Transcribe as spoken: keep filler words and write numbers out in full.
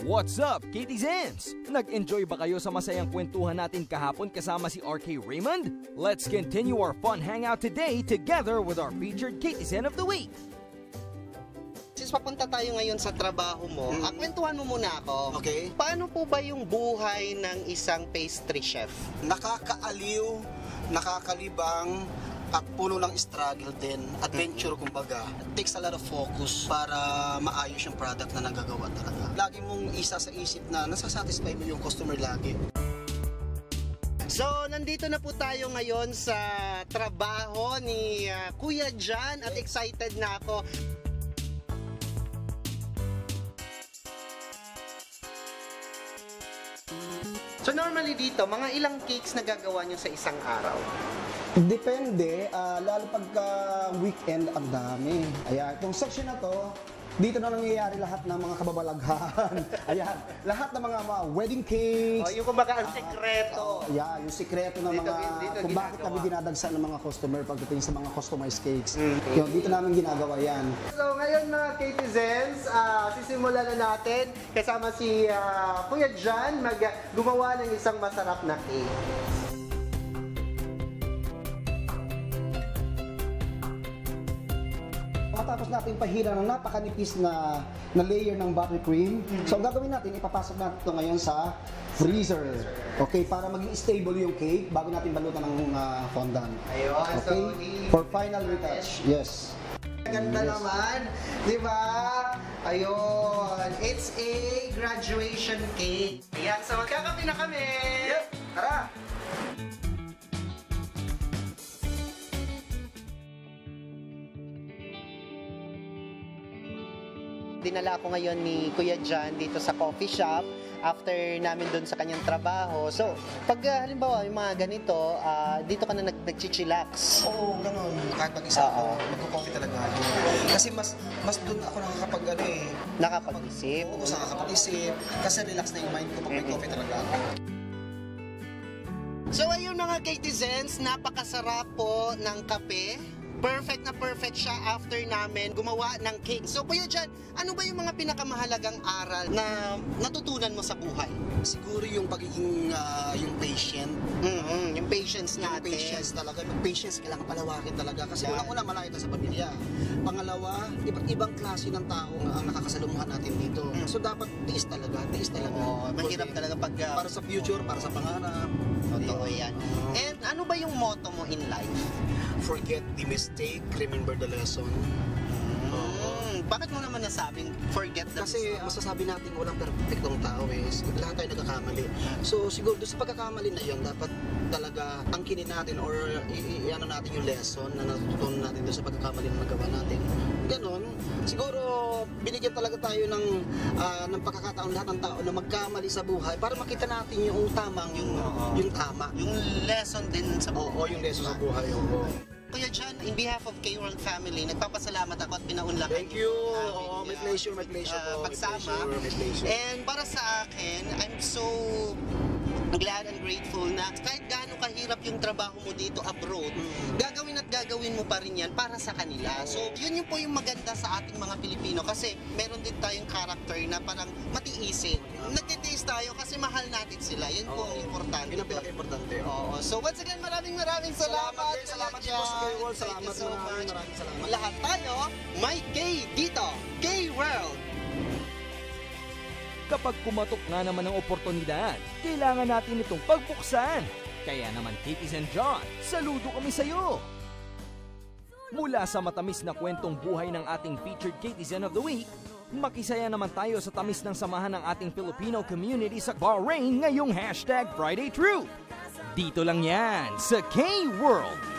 What's up, Kitizens? Nag-enjoy ba kayo sa masayang kwentuhan natin kahapon kasama si R K Raymond? Let's continue our fun hangout today together with our featured Kitizen of the Week. Since papunta tayo ngayon sa trabaho mo, mm. ah, kwentuhan mo muna ako. Okay. Paano po ba yung buhay ng isang pastry chef? Nakakaaliw, nakakalibang, at puno ng struggle din, adventure mm-hmm. kumbaga. It takes a lot of focus para maayos yung product na nagagawa talaga. Lagi mong isa sa isip na nasasatisfy mo yung customer lagi. So, nandito na po tayo ngayon sa trabaho ni uh, Kuya John at excited na ako. So, normally dito, mga ilang cakes na gagawa nyo sa isang araw? Depende, uh, lalo pagka weekend ang dami. Ayan, itong section na to, dito na nangyayari lahat ng mga kababalaghan. Ayan, lahat ng mga, mga wedding cakes. Oh, yung kumbaga ang sekreto. Uh, yeah, yung sekreto ng dito, mga, dito kung ginagawa. bakit kami dinadagsan ng mga customer pagdating sa mga customized cakes. Mm-hmm. Yun, dito namin ginagawa yan. So ngayon mga Kitizens, uh, sisimulan na natin kasama si uh, Kuya John mag gumawa ng isang masarap na cake. Matapos natin pahira ng napakanipis na, na layer ng buttercream, mm-hmm. so ang gagawin natin, ipapasok natin ito ngayon sa freezer. Okay, para maging stable yung cake bago natin balutan ng uh, fondant. Ayun, okay, so for final retouch. Yes. Ganda yes. naman, di ba? Ayun, it's a graduation cake. Ayan, so magkakapi na kami. Yep, tara! Dinala ko ngayon ni Kuya John dito sa coffee shop after namin doon sa kanyang trabaho. So, pag uh, halimbawa yung mga ganito, uh, dito ka na nag nagchichillax. Oo, ganun. Kahit mag-isa ako, magko-coffee talaga ako. Kasi mas mas doon ako nakakapag ano eh. Nakapag-isip. Oo, mas nakakapag-isip. Kasi relax na yung mind ko pag may coffee talaga ako. So, ayun mga Kitizens, napakasarap po ng kape. Perfect na perfect siya after namin gumawa ng cake. So Kuya John, ano ba yung mga pinakamahalagang aral na natutunan mo sa buhay? Siguro yung pagiging uh, yung patient. Mm-hmm. Yung patience natin. Yung patience talaga. Yung patience kailangan palawakin talaga. Kasi yeah. Unang-una malayo tayo sa pamilya. Pangalawa, iba't ibang klase ng tao ang nakakasalumuhan natin dito. Mm. So dapat tiis talaga. Tiis talaga. Oo, mahirap talaga pag... Uh, para sa future, para sa pangarap. Totoo yan. Uh, And ano ba yung motto mo in life? Forget the mistake, remember the lesson. Mm, bakit mo naman nasabing forget the Kasi mistake? masasabi natin walang perfectong tao eh. Lahat tayo nagkakamali. So siguro doon sa pagkakamali na yun, dapat talaga angkinin natin or i-ano natin yung lesson na natutunan natin doon sa pagkakamali na nagawa natin. Ganon. Siguro binigyan talaga tayo ng uh, ng pagkakataon lahat ng tao na magkamali sa buhay para makita natin yung tamang yung uh, yung tama, yung lesson din sa buhay. Oo, yung lesson sa buhay. Oo. Kuya John, in behalf of K-World family, nagpapasalamat ako at pinaunlakan. Thank you. Oo, my pleasure, my pleasure. Uh, pagsama. My pleasure, my pleasure. And para sa akin, I'm so glad and grateful na kahit gaano kahirap yung trabaho mo dito abroad, mm. gagawin at gagawin mo pa rin yan para sa kanila. So, yun yung po yung maganda sa ating mga Pilipino kasi meron din tayong character na parang matiisin. Nagtitiis tayo kasi mahal natin sila. Yun po ang importante. Yun ang pinaka-importante. Oo. So, once again, maraming maraming salamat. Salamat, salamat din po sa K-World. Salamat so maraming, much. maraming salamat. Lahat tayo, may K dito. K-World. Kapag kumatok nga naman ang oportunidad, kailangan natin itong pagbuksan. Kaya naman, Kitties and John, saludo kami sa iyo! Mula sa matamis na kwentong buhay ng ating featured Kitizen of the Week, makisaya naman tayo sa tamis ng samahan ng ating Filipino community sa Bahrain ngayong hashtag Friday Truth. Dito lang yan sa K-World!